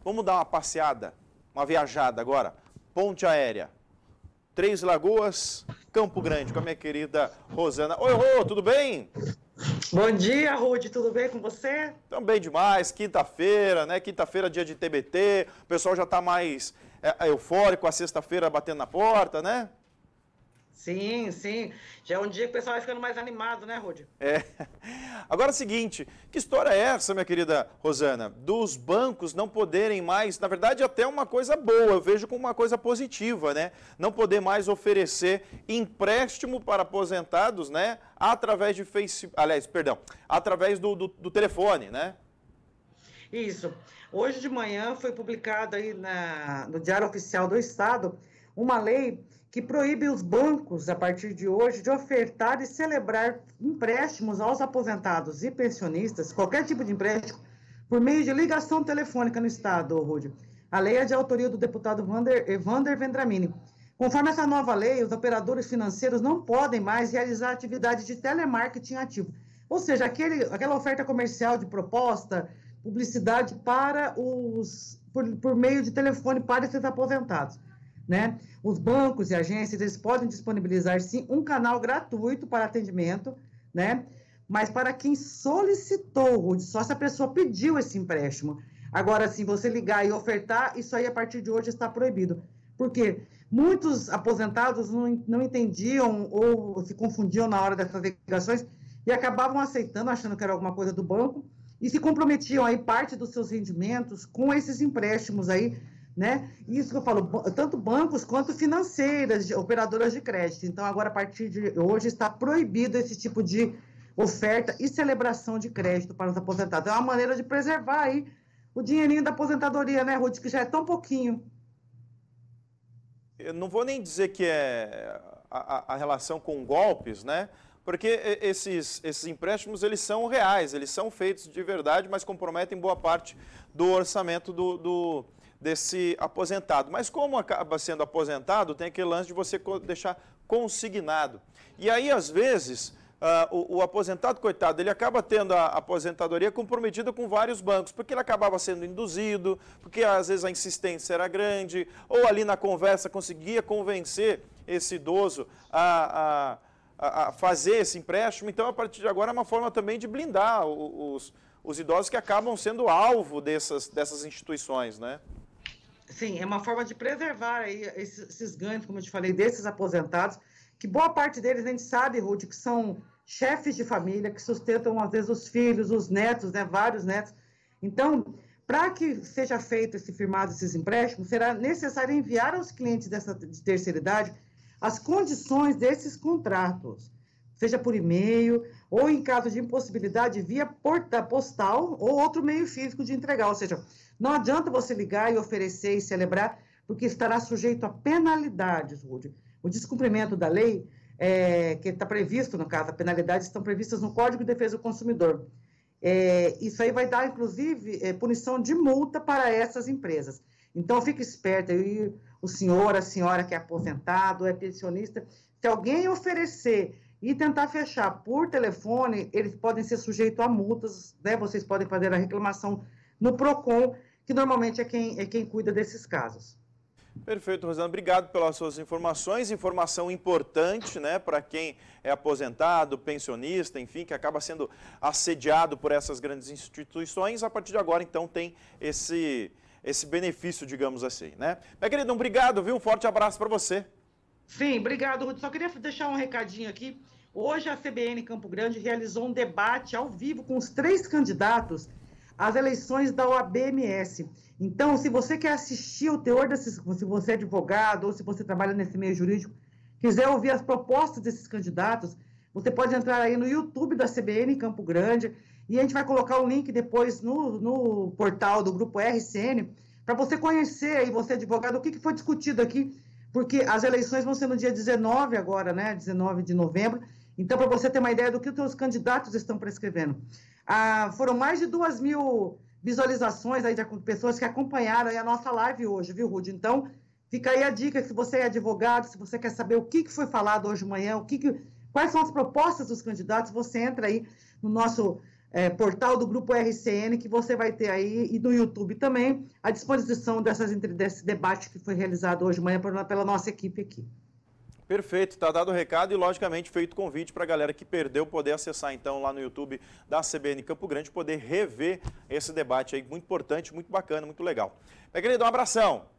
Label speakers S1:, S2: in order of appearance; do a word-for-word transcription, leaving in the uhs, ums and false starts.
S1: Vamos dar uma passeada, uma viajada agora. Ponte Aérea, Três Lagoas, Campo Grande, com a minha querida Rosana. Oi, Rô, tudo bem?
S2: Bom dia, Rude, tudo bem com você?
S1: Também demais, quinta-feira, né? Quinta-feira, dia de T B T, o pessoal já está mais é, eufórico, a sexta-feira batendo na porta, né?
S2: Sim, sim. Já é um dia que o pessoal vai ficando mais animado, né, Rude?
S1: É. Agora é o seguinte, que história é essa, minha querida Rosana, dos bancos não poderem mais, na verdade até uma coisa boa, eu vejo como uma coisa positiva, né? Não poder mais oferecer empréstimo para aposentados, né? Através de Facebook, aliás, perdão, através do, do, do telefone, né?
S2: Isso. Hoje de manhã foi publicado aí na, no Diário Oficial do Estado uma lei que proíbe os bancos, a partir de hoje, de ofertar e celebrar empréstimos aos aposentados e pensionistas, qualquer tipo de empréstimo, por meio de ligação telefônica no Estado, Rude. A lei é de autoria do deputado Vander, Evander Vendramini. Conforme essa nova lei, os operadores financeiros não podem mais realizar atividade de telemarketing ativo. Ou seja, aquele, aquela oferta comercial de proposta, publicidade para os, por, por meio de telefone para esses aposentados. Né? Os bancos e agências, eles podem disponibilizar, sim, um canal gratuito para atendimento, né? Mas para quem solicitou, só se a pessoa pediu esse empréstimo. Agora, se você ligar e ofertar, isso aí, a partir de hoje, está proibido. Por quê? Muitos aposentados não, não entendiam ou se confundiam na hora dessas ligações e acabavam aceitando, achando que era alguma coisa do banco, e se comprometiam aí parte dos seus rendimentos com esses empréstimos aí, né? Isso que eu falo, tanto bancos quanto financeiras, operadoras de crédito. Então, agora, a partir de hoje, está proibido esse tipo de oferta e celebração de crédito para os aposentados. É uma maneira de preservar aí o dinheirinho da aposentadoria, né, Ruth, que já é tão pouquinho.
S1: Eu não vou nem dizer que é a, a relação com golpes, né? Porque esses, esses empréstimos, eles são reais, eles são feitos de verdade, mas comprometem boa parte do orçamento do... do desse aposentado. Mas como acaba sendo aposentado, tem aquele lance de você deixar consignado. E aí, às vezes, uh, o, o aposentado, coitado, ele acaba tendo a aposentadoria comprometida com vários bancos, porque ele acabava sendo induzido, porque às vezes a insistência era grande, ou ali na conversa conseguia convencer esse idoso a, a, a fazer esse empréstimo. Então, a partir de agora, é uma forma também de blindar os, os idosos que acabam sendo alvo dessas, dessas instituições, né?
S2: Sim, é uma forma de preservar aí esses, esses ganhos, como eu te falei, desses aposentados, que boa parte deles a gente sabe, Ruth, que são chefes de família, que sustentam, às vezes, os filhos, os netos, né, vários netos. Então, para que seja feito esse firmado, esses empréstimos, será necessário enviar aos clientes dessa de terceira idade as condições desses contratos, seja por e-mail, ou em caso de impossibilidade, via porta postal ou outro meio físico de entregar, ou seja, não adianta você ligar e oferecer e celebrar, porque estará sujeito a penalidades, Rude. O descumprimento da lei, é, que está previsto, no caso, as penalidades estão previstas no Código de Defesa do Consumidor. É, isso aí vai dar, inclusive, é, punição de multa para essas empresas. Então, fique esperto aí, o senhor, a senhora que é aposentado, é pensionista, se alguém oferecer e tentar fechar por telefone, eles podem ser sujeitos a multas, né? Vocês podem fazer a reclamação no PROCON, que normalmente é quem, é quem cuida desses casos.
S1: Perfeito, Rosana. Obrigado pelas suas informações. Informação importante, né, para quem é aposentado, pensionista, enfim, que acaba sendo assediado por essas grandes instituições. A partir de agora, então, tem esse, esse benefício, digamos assim, né? Minha querida, um obrigado, viu? Um forte abraço para você.
S2: Sim, obrigado, Ruth. Só queria deixar um recadinho aqui. Hoje a C B N Campo Grande realizou um debate ao vivo com os três candidatos às eleições da O A B M S. Então, se você quer assistir o teor desses, se você é advogado ou se você trabalha nesse meio jurídico, quiser ouvir as propostas desses candidatos, você pode entrar aí no YouTube da C B N Campo Grande e a gente vai colocar o link depois no, no portal do Grupo R C N para você conhecer aí, você advogado, o que, que foi discutido aqui, porque as eleições vão ser no dia dezenove agora, né, dezenove de novembro, então para você ter uma ideia do que os seus candidatos estão prescrevendo. Ah, foram mais de duas mil visualizações aí de pessoas que acompanharam aí a nossa live hoje, viu, Rude? Então, fica aí a dica, se você é advogado, se você quer saber o que, que foi falado hoje de manhã, o que que, quais são as propostas dos candidatos, você entra aí no nosso é, portal do Grupo R C N, que você vai ter aí, e do YouTube também, à disposição dessas, desse debate que foi realizado hoje de manhã pela nossa equipe aqui.
S1: Perfeito, está dado o recado e, logicamente, feito convite para a galera que perdeu poder acessar, então, lá no YouTube da C B N Campo Grande, poder rever esse debate aí, muito importante, muito bacana, muito legal. Meu querido, um abração.